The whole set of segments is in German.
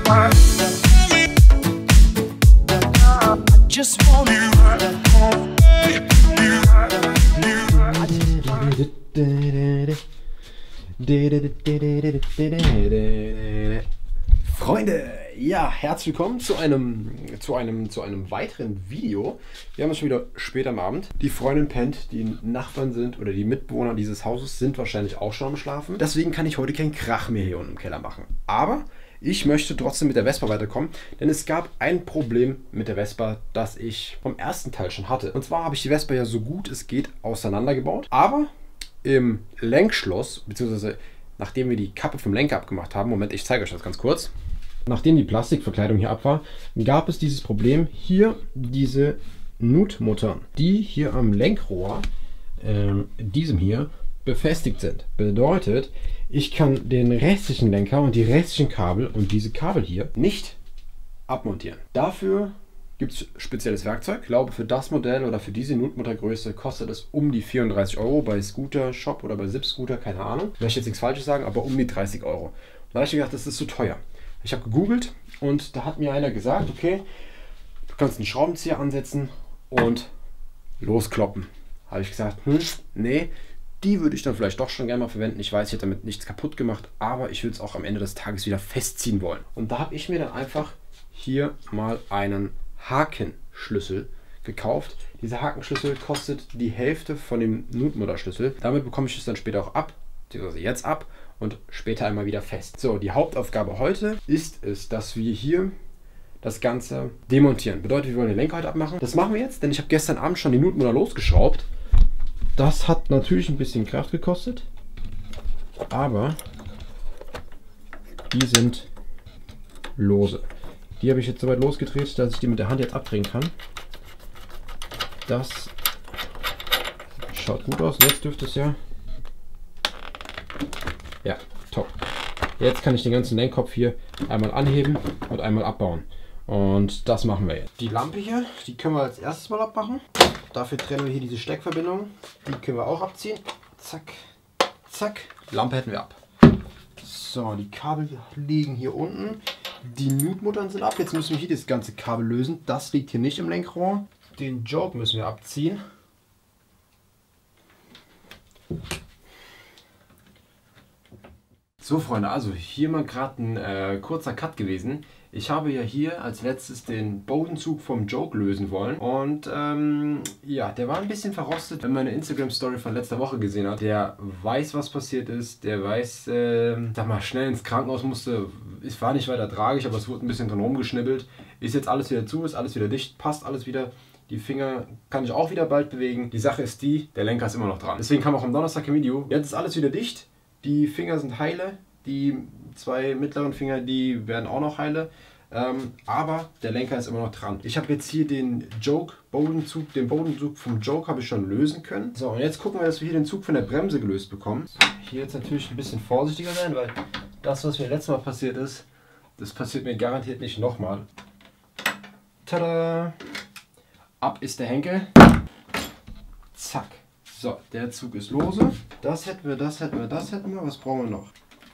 Just want you. Freunde, ja, herzlich willkommen zu einem weiteren Video. Wir haben es schon wieder spät am Abend. Die Freundin pennt, die Nachbarn sind oder die Mitbewohner dieses Hauses sind wahrscheinlich auch schon am Schlafen. Deswegen kann ich heute keinen Krach mehr hier unten im Keller machen. Aber ich möchte trotzdem mit der Vespa weiterkommen, denn es gab ein Problem mit der Vespa, das ich vom ersten Teil schon hatte. Und zwar habe ich die Vespa ja so gut es geht auseinandergebaut, aber im Lenkschloss, beziehungsweise nachdem wir die Kappe vom Lenker abgemacht haben, Moment, ich zeige euch das ganz kurz. Nachdem die Plastikverkleidung hier ab war, gab es dieses Problem, hier diese Nutmuttern, die hier am Lenkrohr, diesem hier, befestigt sind. Bedeutet, ich kann den restlichen Lenker und die restlichen Kabel und diese Kabel hier nicht abmontieren. Dafür gibt es spezielles Werkzeug. Ich glaube, für das Modell oder für diese Nutmuttergröße kostet es um die 34 Euro bei Scooter Shop oder bei Zip Scooter, keine Ahnung. Ich möchte jetzt nichts Falsches sagen, aber um die 30 Euro. Da habe ich mir gedacht, das ist zu teuer. Ich habe gegoogelt und da hat mir einer gesagt, okay, du kannst einen Schraubenzieher ansetzen und loskloppen. Habe ich gesagt, nee, die würde ich dann vielleicht doch schon gerne mal verwenden. Ich weiß, ich hätte damit nichts kaputt gemacht, aber ich würde es auch am Ende des Tages wieder festziehen wollen. Und da habe ich mir dann einfach hier mal einen Hakenschlüssel gekauft. Dieser Hakenschlüssel kostet die Hälfte von dem Nutmutterschlüssel. Damit bekomme ich es dann später auch ab, beziehungsweise jetzt ab und später einmal wieder fest. So, die Hauptaufgabe heute ist es, dass wir hier das Ganze demontieren. Bedeutet, wir wollen den Lenker heute abmachen. Das machen wir jetzt, denn ich habe gestern Abend schon die Nutmutter losgeschraubt. Das hat natürlich ein bisschen Kraft gekostet, aber die sind lose. Die habe ich jetzt soweit losgedreht, dass ich die mit der Hand jetzt abdrehen kann. Das schaut gut aus. Jetzt dürfte es ja top. Jetzt kann ich den ganzen Lenkkopf hier einmal anheben und einmal abbauen. Und das machen wir jetzt. Die Lampe hier, die können wir als erstes mal abmachen. Dafür trennen wir hier diese Steckverbindung. Die können wir auch abziehen. Zack, zack. Die Lampe hätten wir ab. So, die Kabel liegen hier unten. Die Nutmuttern sind ab. Jetzt müssen wir hier das ganze Kabel lösen. Das liegt hier nicht im Lenkrohr. Den Joke müssen wir abziehen. So Freunde, also hier mal gerade ein kurzer Cut gewesen. Ich habe ja hier als letztes den Bodenzug vom Joke lösen wollen und ja, der war ein bisschen verrostet. Wenn man eine Instagram Story von letzter Woche gesehen hat, der weiß, was passiert ist, der weiß, sag mal, schnell ins Krankenhaus musste. Es war nicht weiter tragisch, aber es wurde ein bisschen dran rumgeschnibbelt. Ist jetzt alles wieder zu, ist alles wieder dicht, passt alles wieder. Die Finger kann ich auch wieder bald bewegen. Die Sache ist die, der Lenker ist immer noch dran. Deswegen kam auch am Donnerstag ein Video. Jetzt ist alles wieder dicht. Die Finger sind heile, die zwei mittleren Finger, die werden auch noch heile, aber der Lenker ist immer noch dran. Ich habe jetzt hier den Bodenzug vom Joke habe ich schon lösen können. So, und jetzt gucken wir, dass wir hier den Zug von der Bremse gelöst bekommen. Hier jetzt natürlich ein bisschen vorsichtiger sein, weil das, was mir letztes Mal passiert ist, das passiert mir garantiert nicht nochmal. Tada! Ab ist der Henkel. Zack. So, der Zug ist lose. Das hätten wir, das hätten wir, das hätten wir. Was brauchen wir noch?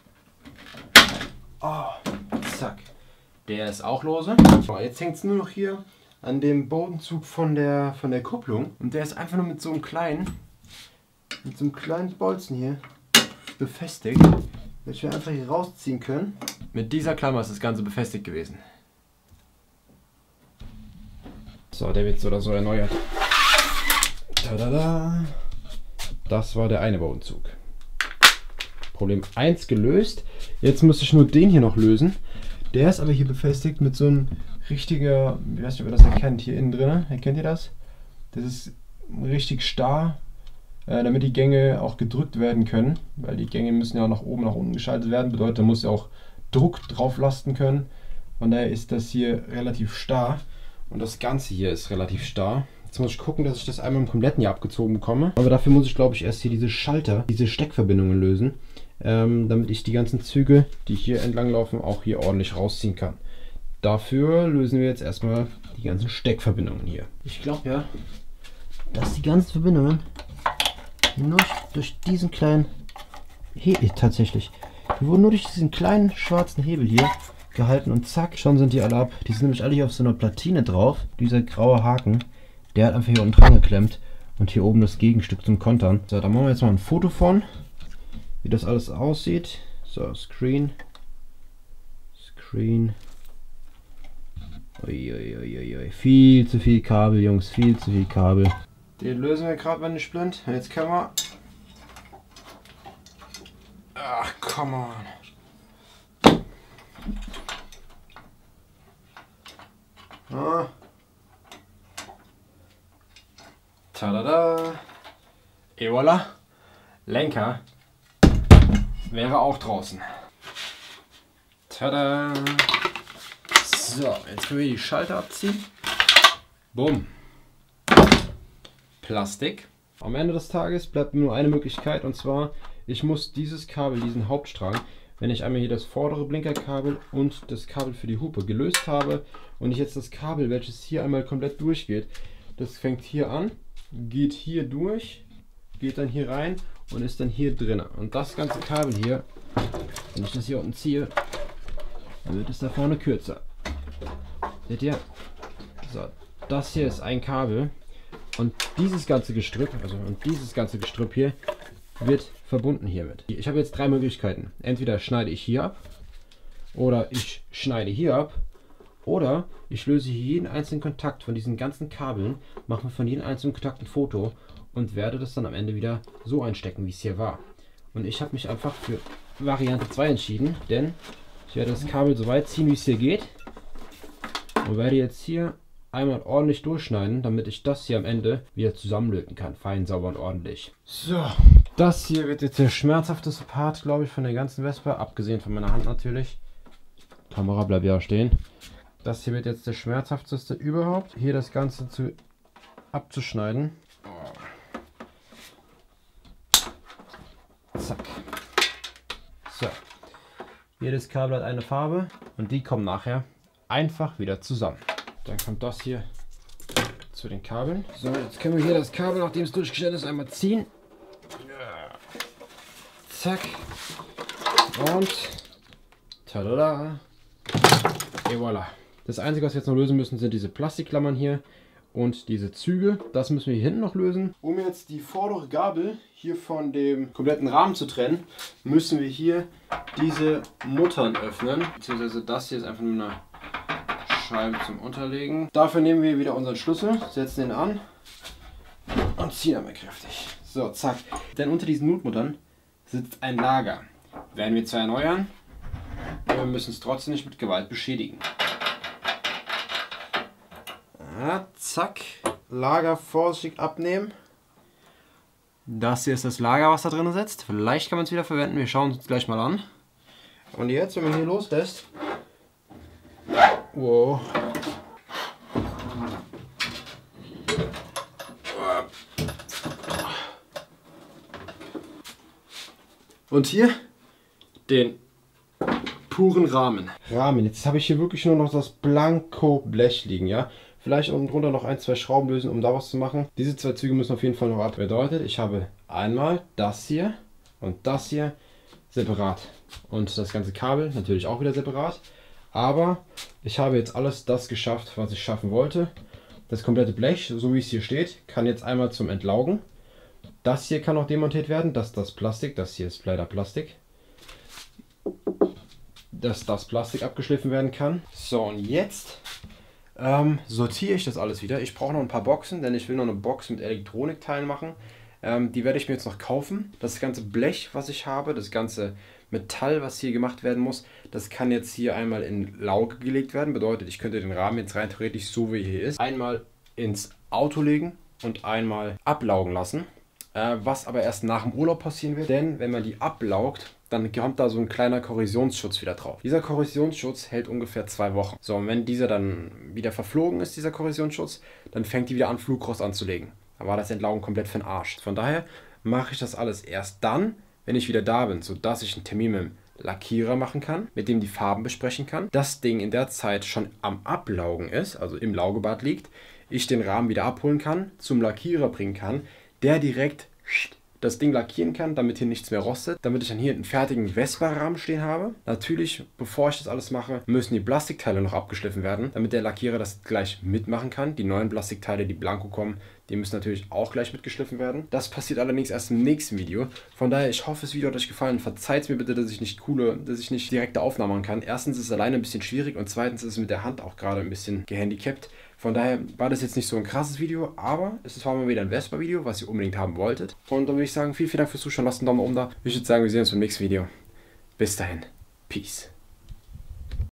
Oh, zack. Der ist auch lose. So, jetzt hängt es nur noch hier an dem Bodenzug von der Kupplung. Und der ist einfach nur mit so einem kleinen Bolzen hier befestigt. Dass wir einfach hier rausziehen können. Mit dieser Klammer ist das Ganze befestigt gewesen. So, der wird so oder so erneuert. Tada! Das war der eine Bodenzug. Problem 1 gelöst. Jetzt muss ich nur den hier noch lösen. Der ist aber hier befestigt mit so einem richtiger, ich weiß nicht, ob ihr das erkennt, hier innen drin. Erkennt ihr das? Das ist richtig starr, damit die Gänge auch gedrückt werden können. Weil die Gänge müssen ja nach oben, nach unten geschaltet werden. Bedeutet, da muss ja auch Druck drauf lasten können. Von daher ist das hier relativ starr. Und das Ganze hier ist relativ starr. Jetzt muss ich gucken, dass ich das einmal im kompletten hier abgezogen bekomme. Aber dafür muss ich, glaube ich, erst hier diese Schalter, diese Steckverbindungen lösen, damit ich die ganzen Züge, die hier entlang laufen, auch hier ordentlich rausziehen kann. Dafür lösen wir jetzt erstmal die ganzen Steckverbindungen hier. Ich glaube ja, dass die ganzen Verbindungen nur durch diesen kleinen Hebel tatsächlich, die wurden nur durch diesen kleinen schwarzen Hebel hier gehalten und zack, schon sind die alle ab. Die sind nämlich alle hier auf so einer Platine drauf. Dieser graue Haken, der hat einfach hier unten dran geklemmt und hier oben das Gegenstück zum Kontern. So, da machen wir jetzt mal ein Foto von, wie das alles aussieht. So, Screen. Uiuiuiui. Viel zu viel Kabel, Jungs, viel zu viel Kabel. Den lösen wir gerade, wenn nicht blind. Jetzt können wir. Ach, come on. Ah. Tada! Et voilà. Lenker wäre auch draußen. Tada! So, jetzt können wir die Schalter abziehen. Bumm. Plastik. Am Ende des Tages bleibt nur eine Möglichkeit, und zwar, ich muss dieses Kabel, diesen Hauptstrang, wenn ich einmal hier das vordere Blinkerkabel und das Kabel für die Hupe gelöst habe und ich jetzt das Kabel, welches hier einmal komplett durchgeht, das fängt hier an, geht hier durch, geht dann hier rein und ist dann hier drin. Und das ganze Kabel hier, wenn ich das hier unten ziehe, dann wird es da vorne kürzer. Seht ihr? So, das hier ist ein Kabel und dieses ganze Gestrüpp, hier, wird verbunden hiermit. Ich habe jetzt drei Möglichkeiten. Entweder schneide ich hier ab, oder ich schneide hier ab, oder ich löse hier jeden einzelnen Kontakt von diesen ganzen Kabeln, mache mir von jedem einzelnen Kontakt ein Foto und werde das dann am Ende wieder so einstecken, wie es hier war. Und ich habe mich einfach für Variante 2 entschieden, denn ich werde das Kabel so weit ziehen, wie es hier geht, und werde jetzt hier einmal ordentlich durchschneiden, damit ich das hier am Ende wieder zusammenlöten kann. Fein, sauber und ordentlich. So, das hier wird jetzt der schmerzhafteste Part, glaube ich, von der ganzen Vespa, abgesehen von meiner Hand natürlich. Kamera bleibt ja stehen. Das hier wird jetzt der schmerzhafteste überhaupt. Hier das Ganze abzuschneiden. Zack. So. Jedes Kabel hat eine Farbe und die kommen nachher einfach wieder zusammen. Dann kommt das hier zu den Kabeln. So, jetzt können wir hier das Kabel, nachdem es durchgeschnitten ist, einmal ziehen. Zack. Und tada. Et voilà. Das Einzige, was wir jetzt noch lösen müssen, sind diese Plastikklammern hier und diese Züge. Das müssen wir hier hinten noch lösen. Um jetzt die vordere Gabel hier von dem kompletten Rahmen zu trennen, müssen wir hier diese Muttern öffnen. Beziehungsweise das hier ist einfach nur eine Scheibe zum Unterlegen. Dafür nehmen wir wieder unseren Schlüssel, setzen den an und ziehen einmal kräftig. So, zack. Denn unter diesen Notmuttern sitzt ein Lager. Werden wir zwar erneuern, aber wir müssen es trotzdem nicht mit Gewalt beschädigen. Ja, zack. Lager vorsichtig abnehmen. Das hier ist das Lager, was da drin sitzt. Vielleicht kann man es wieder verwenden. Wir schauen uns gleich mal an. Und jetzt, wenn man hier loslässt. Wow. Und hier den puren Rahmen. Jetzt habe ich hier wirklich nur noch das Blanko-Blech liegen, ja. Vielleicht unten drunter noch ein, zwei Schrauben lösen, um da was zu machen. Diese zwei Züge müssen auf jeden Fall noch ab. Bedeutet, ich habe einmal das hier und das hier separat. Und das ganze Kabel natürlich auch wieder separat. Aber ich habe jetzt alles das geschafft, was ich schaffen wollte. Das komplette Blech, so wie es hier steht, kann jetzt einmal zum Entlaugen. Das hier kann auch demontiert werden. Das Plastik, das hier ist leider Plastik. Dass das Plastik abgeschliffen werden kann. So, und jetzt sortiere ich das alles wieder. Ich brauche noch ein paar Boxen, denn ich will noch eine Box mit Elektronikteilen machen. Die werde ich mir jetzt noch kaufen. Das ganze Blech, was ich habe, das ganze Metall, was hier gemacht werden muss, das kann jetzt hier einmal in Lauge gelegt werden. Bedeutet, ich könnte den Rahmen jetzt rein theoretisch, so wie er hier ist, einmal ins Auto legen und einmal ablaugen lassen. Was aber erst nach dem Urlaub passieren wird, denn wenn man die ablaugt, dann kommt da so ein kleiner Korrosionsschutz wieder drauf. Dieser Korrosionsschutz hält ungefähr 2 Wochen. So, und wenn dieser dann wieder verflogen ist, dieser Korrosionsschutz, dann fängt die wieder an, Flugrost anzulegen. Da war das Entlaugen komplett für den Arsch. Von daher mache ich das alles erst dann, wenn ich wieder da bin, sodass ich einen Termin mit dem Lackierer machen kann, mit dem die Farben besprechen kann. Das Ding in der Zeit schon am Ablaugen ist, also im Laugebad liegt, ich den Rahmen wieder abholen kann, zum Lackierer bringen kann, der direkt das Ding lackieren kann, damit hier nichts mehr rostet, damit ich dann hier einen fertigen Vespa-Rahmen stehen habe. Natürlich, bevor ich das alles mache, müssen die Plastikteile noch abgeschliffen werden, damit der Lackierer das gleich mitmachen kann. Die neuen Plastikteile, die blanko kommen, die müssen natürlich auch gleich mitgeschliffen werden. Das passiert allerdings erst im nächsten Video. Von daher, ich hoffe, das Video hat euch gefallen. Verzeiht mir bitte, dass ich nicht direkte Aufnahmen machen kann. Erstens ist es alleine ein bisschen schwierig und zweitens ist es mit der Hand auch gerade ein bisschen gehandicapt. Von daher war das jetzt nicht so ein krasses Video, aber es war mal wieder ein Vespa-Video, was ihr unbedingt haben wolltet. Und dann würde ich sagen, vielen Dank fürs Zuschauen, lasst einen Daumen nach oben da. Ich würde sagen, wir sehen uns beim nächsten Video. Bis dahin, Peace.